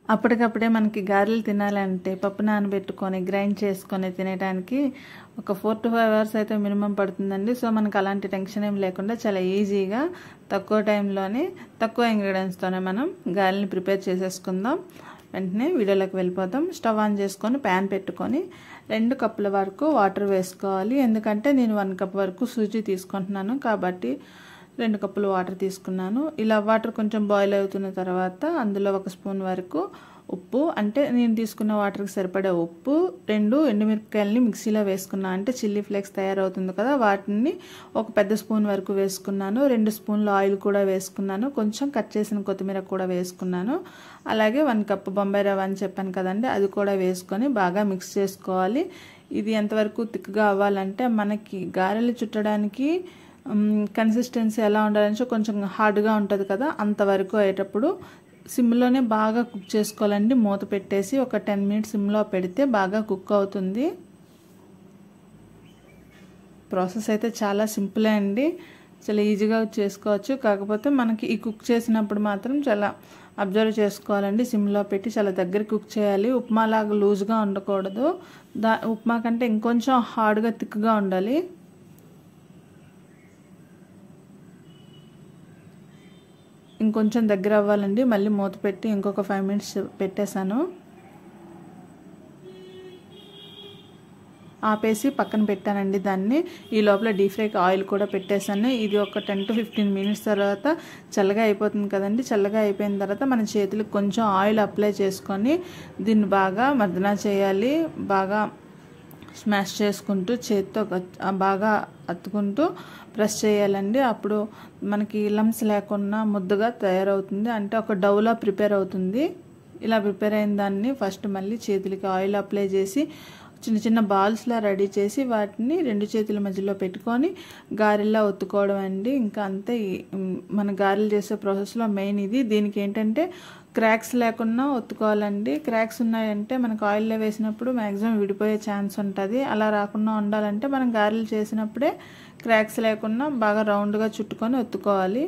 అప్పటికప్పుడే మనకి గారెలు తినాలంటే పప్పు నానబెట్టుకొని గ్రైండ్ చేసుకొని తినడానికి ఒక 4 to 5 అవర్స్ అయితే మినిమం పడుతుందండి. సో మనకు అలాంటి టెన్షన్ ఏం లేకుండా చాలా ఈజీగా తక్కువ టైంలోనే తక్కువ ఇంగ్రీడియంట్స్తోనే మనం గారెల్ని ప్రిపేర్ చేసేసుకుందాం. వెంటనే వీడియోలోకి వెళ్ళిపోదాం. స్టవ్ ఆన్ చేసుకొని ప్యాన్ పెట్టుకొని 2 కప్పుల వరకు వాటర్ వేసుకోవాలి. ఎందుకంటే నేను 1 కప్ వరకు సూజీ తీసుకుంటున్నాను కాబట్టి 2 కప్పులు వాటర్ తీసుకున్నాను. ఇలా వాటర్ కొంచెం బాయిల్ అవుతున్న తర్వాత అందులో 1 స్పూన్ వరకు ఉప్పు, అంటే నేను తీసుకున్న వాటర్కి సరిపడే ఉప్పు, 2 ఎండుమిరపకాయలని మిక్సీలో వేసుకున్నాను. అంటే చిల్లీ ఫ్లేక్స్ తయారవుతుంది కదా, వాటిని ఒక పెద్ద స్పూన్ వరకు వేసుకున్నాను. 2 స్పూన్ల ఆయిల్ కూడా వేసుకున్నాను. కొంచెం కట్ చేసిన కొత్తిమీర కూడా వేసుకున్నాను. అలాగే 1 కప్పు బొంబాయి రవ్వ అని చెప్పాను కదండి, అది కూడా వేసుకొని బాగా మిక్స్ చేసుకోవాలి. ఇది ఎంతవరకు థిక్గా అవ్వాలంటే మనకి గారెలు చుట్టడానికి కన్సిస్టెన్సీ ఎలా ఉండాలంటే కొంచెం హార్డ్గా ఉంటుంది కదా, అంతవరకు అయ్యేటప్పుడు సిమ్లోనే బాగా కుక్ చేసుకోవాలండి. మూత పెట్టేసి ఒక 10 మినిట్స్ సిమ్లో పెడితే బాగా కుక్ అవుతుంది. ప్రాసెస్ అయితే చాలా సింపులే అండి, చాలా ఈజీగా చేసుకోవచ్చు. కాకపోతే మనకి ఈ కుక్ చేసినప్పుడు మాత్రం చాలా అబ్జర్వ్ చేసుకోవాలండి. సిమ్లో పెట్టి చాలా దగ్గర కుక్ చేయాలి. ఉప్మా లాగా లూజ్గా ఉండకూడదు, ఉప్మా కంటే ఇంకొంచెం హార్డ్గా థిక్గా ఉండాలి. ఇంకొంచెం దగ్గర అవ్వాలండి. మళ్ళీ మూత పెట్టి ఇంకొక 5 మినిట్స్ పెట్టేశాను. ఆపేసి పక్కన పెట్టానండి దాన్ని. ఈ లోపల డీప్ ఫ్రైకి ఆయిల్ కూడా పెట్టేశాను. ఇది ఒక 10 to 15 మినిట్స్ తర్వాత చల్లగా అయిపోతుంది కదండి. చల్లగా అయిపోయిన తర్వాత మన చేతులకు కొంచెం ఆయిల్ అప్లై చేసుకొని దీన్ని బాగా మర్దన చేయాలి. బాగా స్మాష్ చేసుకుంటూ చేతితో బాగా అత్తుకుంటూ ప్రెస్ చేయాలండి. అప్పుడు మనకి లమ్స్ లేకుండా ముద్దగా తయారవుతుంది, అంటే ఒక డౌలా ప్రిపేర్ అవుతుంది. ఇలా ప్రిపేర్ అయిన దాన్ని ఫస్ట్ మళ్ళీ చేతులకి ఆయిల్ అప్లై చేసి చిన్న చిన్న బాల్స్లా రెడీ చేసి వాటిని 2 చేతుల మధ్యలో పెట్టుకొని గారెల్లా ఒత్తుకోవడం అండి. ఇంకా అంతే. మన గారెలు చేసే ప్రాసెస్లో మెయిన్ ఇది. దీనికి ఏంటంటే క్రాక్స్ లేకుండా ఒత్తుకోవాలండి. క్రాక్స్ ఉన్నాయంటే మనకు ఆయిల్లో వేసినప్పుడు మ్యాక్సిమం విడిపోయే ఛాన్స్ ఉంటుంది. అలా రాకుండా ఉండాలంటే మనం గారెలు చేసినప్పుడే క్రాక్స్ లేకుండా బాగా రౌండ్గా చుట్టుకొని ఒత్తుకోవాలి.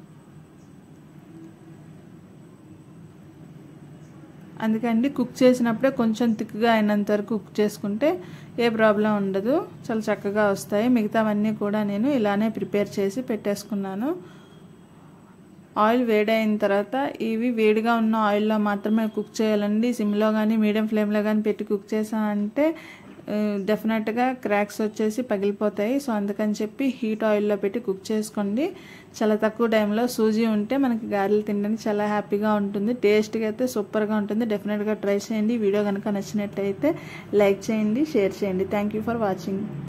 అందుకండి కుక్ చేసినప్పుడే కొంచెం థిక్గా అయినంత వరకు కుక్ చేసుకుంటే ఏ ప్రాబ్లం ఉండదు, చాలా చక్కగా వస్తాయి. మిగతావన్నీ కూడా నేను ఇలానే ప్రిపేర్ చేసి పెట్టేసుకున్నాను. ఆయిల్ వేడైన తర్వాత ఇవి వేడిగా ఉన్న ఆయిల్లో మాత్రమే కుక్ చేయాలండి. సిమ్లో కానీ మీడియం ఫ్లేమ్లో కానీ పెట్టి కుక్ చేసామంటే డెఫినెట్గా క్రాక్స్ వచ్చేసి పగిలిపోతాయి. సో అందుకని చెప్పి హీట్ ఆయిల్లో పెట్టి కుక్ చేసుకోండి. చాలా తక్కువ టైంలో సూజీ ఉంటే మనకి గారెలు తినడానికి చాలా హ్యాపీగా ఉంటుంది. టేస్ట్గా అయితే సూపర్గా ఉంటుంది. డెఫినెట్గా ట్రై చేయండి. వీడియో కనుక నచ్చినట్టయితే లైక్ చేయండి, షేర్ చేయండి. Thank you for watching.